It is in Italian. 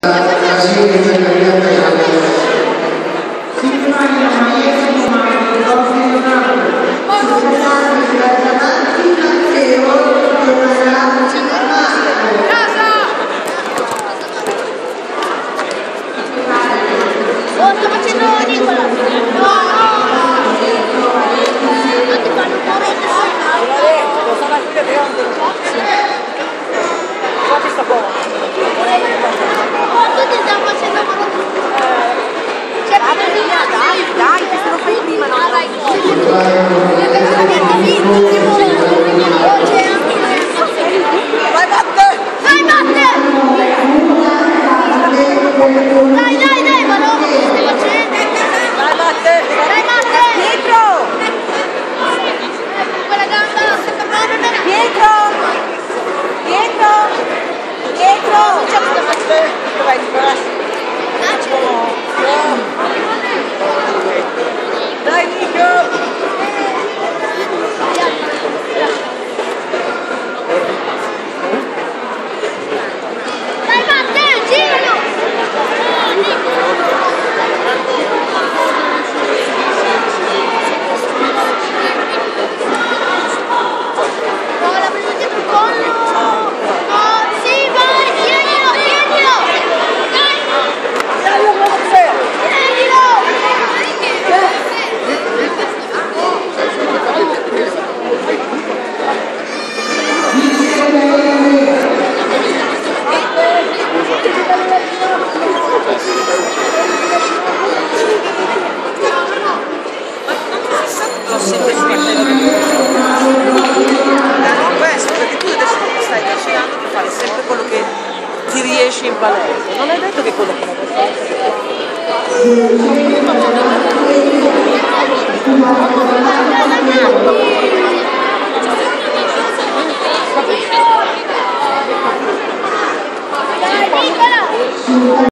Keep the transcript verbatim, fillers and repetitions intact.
Dai, dai, dai, ma no, che stai facendo? Dai, Matte! Dai, Matte! Pietro! Quella gamba! Pietro! Pietro! Pietro! Dov'è il Dai, Nico! Dai, Matte, giralo! No, la prendo dietro il collo! Oh, sì, vai, tienilo, tienilo! Dai! L'ho sempre spinto questo perché tu adesso ti stai vaccinando di fare sempre quello che ti riesce in palestra, non è detto che quello che non è